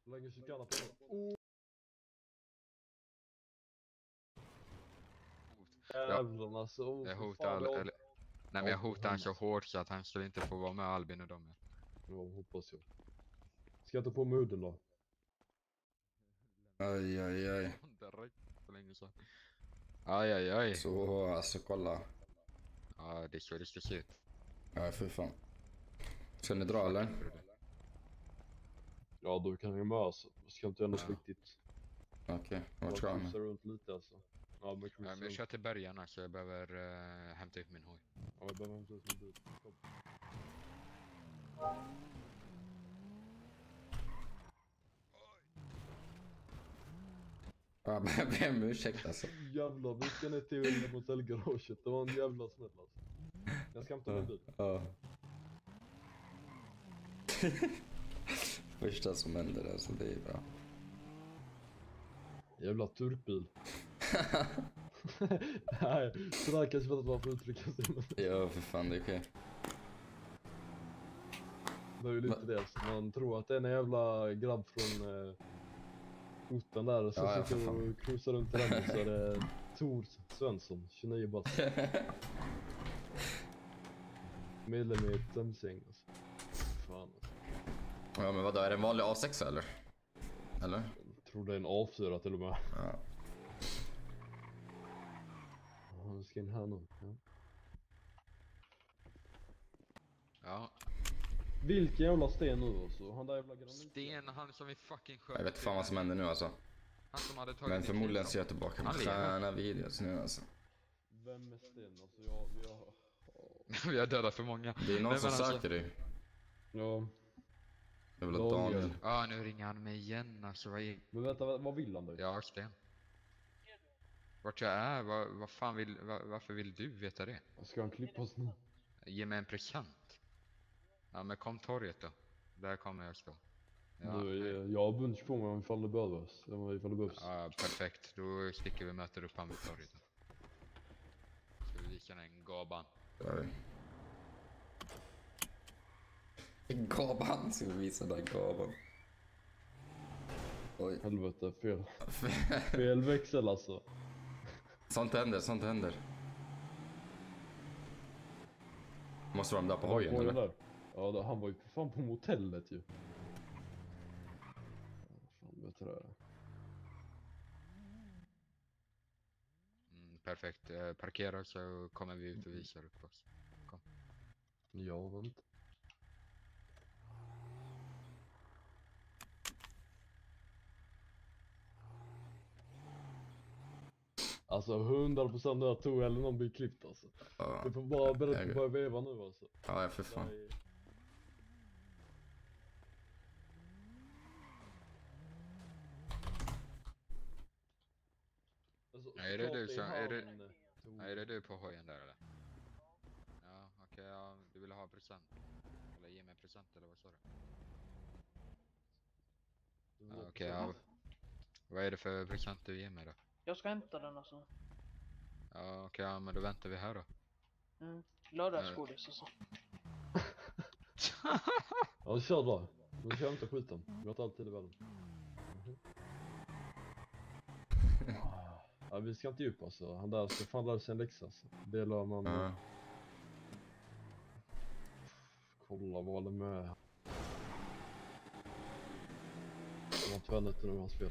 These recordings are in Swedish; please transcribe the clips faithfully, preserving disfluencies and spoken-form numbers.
Hur länge ska jag på det? Oh! Jävlarna alltså. Oh, Jag för hotar fan, all, jag- eller, nej men jag hotar han så hårt så att han skulle inte få vara med Albin och dem. Ja, hoppas jag. Ska jag ta på mig udden då? Aj, aj, aj. Direkt för länge sedan. Aj, aj, aj. Så, alltså kolla. Ja, det är så det ska se ut. Ja, för fan. Ska ni dra eller? Ja, då kan jag med alltså. Jag ska inte göra något Ja. viktigt. Okej, okay. Jag vart ska han? cruisar runt lite alltså. Ja, men Ja, cruisar men jag runt. kör till bergarna så jag behöver uh, hämta ut min hoj. Ja, jag behöver hämta ut min bil. Kom. Ja, men jag ber om ursäkt alltså. Jävlar, vi ska ner till motellgaraget. Det var en jävla smäll alltså. Jag ska hämta min bil. Ja. Första som händer alltså, det är bra. Jävla turkbil. Nej, sådär kanske för att man får uttrycka sig. Men Ja, för fan, det är okej. det är ju lite det alltså. Man tror att det är en jävla grabb från eh, orten där. Och så Ja, ja, för sitter fan. och cruisar runt i den och så är det Tor Svensson, tjugonio bast. Medlem i ett tömsgäng alltså. Fan alltså. Ja, men vadå, är det en vanlig A sex eller? Eller? Jag tror det är en A fyra till och med. Ja. Ja, vi ska in här nu. Ja. Ja, Vilken jävla sten nu alltså. Han där jävla granit. Sten, han som vi fucking sköt. Jag vet fan vad som händer nu alltså. Han som hade tagit Men min förmodligen kniv. ser jag tillbaka på Han lever. träna videos nu alltså. Vem är sten? Alltså jag... jag... Vi har dödat för många. Det är någon Nej, som men alltså- söker dig. Ja. Det är väl Daniel. Daniel. Ja, nu ringer han mig igen alltså. Vad är... Men vänta, vad, vad vill han då? Ja, Sten. Vart jag är? Vad, vad fan vill... Vad, varför vill du veta det? Ska han klippa oss nu? Ge mig en present. Ja, men kom torget då. Där kommer jag stå. Ja, Du, jag, jag har bunch på mig ifall det behövs. Ifall det behövs. ja, perfekt. Då sticker vi och möter upp han vid torget då. Ska vi visa den gaban. Oj. Gaban, ska vi visa den gaban. Oj. Helvete, fel. Fel växel alltså. Sånt händer, sånt händer. Måste vara där på hojen Var det eller? där? Ja, det, han var ju för fan på motellet ju. Ja, fan vet du det. Mm, perfekt. Eh, parkera så kommer vi ut och visar upp oss. Kom. Ja, vänta. Alltså hundra procent där tog eller någon blir klippt alltså. Ja, Du får bara berätta Jag- på börja veva nu alltså. ja för fan. Nej. Alltså, Är det klart du som- är det- han, eh, tog- Ja, är det du på hojen där eller? Ja, okej. Ja, du vill ha present. Eller ge mig present eller vad sa du? Ja, okej, ja. Vad är det för present du ger mig då? Jag ska hämta den alltså. Ja, okej, ja, men då väntar vi här då. Mm. Lördagsgodis och så. Ja, kör då. Nu kör jag inte skiten. Vi har inte alltid i världen. Mhm. Ja, vi ska inte djupa alltså. Han där ska fan lära sig en läxa alltså. Det lär man... Ja. Kolla vad det med. Det var tvärnätten nu hans fel.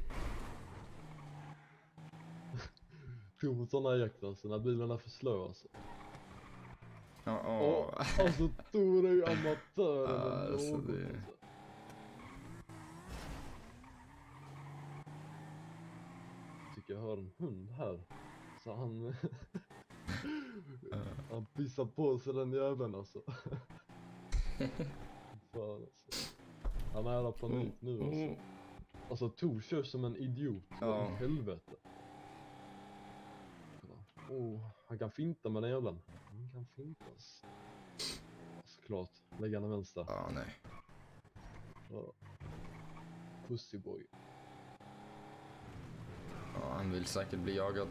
Prov på sådana jakt alltså. När bilarna är för slö alltså. Ja, åh. Och, alltså Tor är ju amatören. Ja, och alltså, något, det- alltså. Tycker jag hör en hund här. Så han... han pissar på sig den jäveln alltså. Fan alltså. Han är alla panik nu alltså. Mm. Alltså Tor kör som en idiot. Ja. Ja. Helvete. Kolla. Oh, han kan finta med den jäveln. Han kan fintas. Såklart. Lägga den vänster. Ja, nej. Ja. Pussyboy. Ja, han vill säkert bli jagad.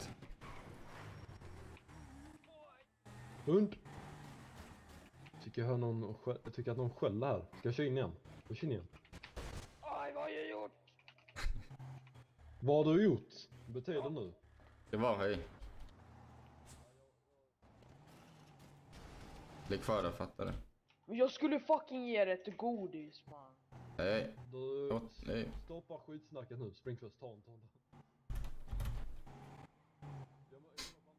Hund! Tycker jag hör någon skä- jag tycker att någon skäller här. Ska jag köra in igen? Jag kör in igen. Aj, vad har jag gjort? Vad har du gjort? Bete dig nu. Det var hej. Ligg kvar där, fattar du? Men jag skulle fucking ge det ett godis man. Nej. Du, Åh, nej. stoppa skitsnacket nu. Spring först, ta en, ta en. Jag må- jag må-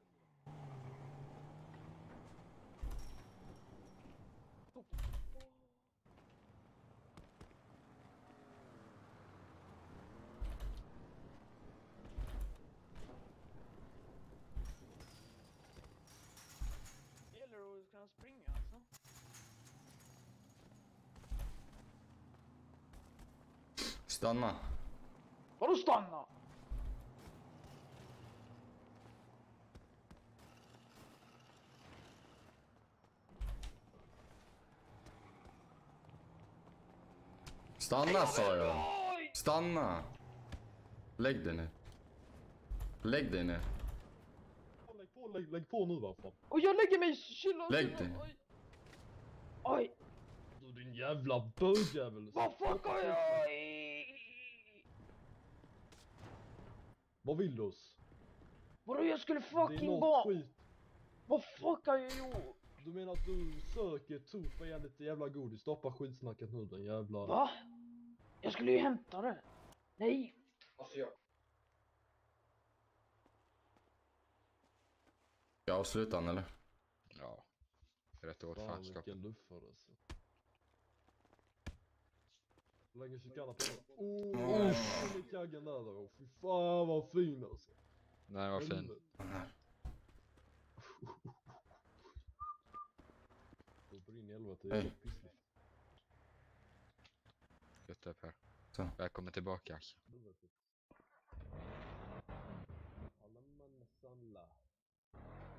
Det gäller att kunna springa alltså. Stanna. Vadå stanna? Stanna sa jag. Oj! Stanna. Lägg dig ner. Lägg dig ner. Lägg på, lägg, lägg på nu va fan. Och jag lägger mig chilla. Lägg chilla. dig. Oj. Oj. Du din jävla bögjävel. Vad fuckar jag i? Vad vill du oss? Vadå jag skulle Det är fucking något bara... skit. Vad fuckar jag gjort? Du menar att du söker tuff och ger lite jävla godis? Stoppa skitsnacket nu den jävla... Va? Jag skulle ju hämta det. Nej. Alltså jag... Ska jag avsluta han eller? Ja. Rätt åt Fan fanskap. vilken luffare alltså. Hur länge chikanar på den? Oh, Mm. oh, i kaggen där då. Fy fan vad fin alltså. Nej, vad fin. Helvete. Gå på din helvete, Hej. jävla pisslig. Gött upp här. Så. Välkommen tillbaka. Helvete. Alla man samla.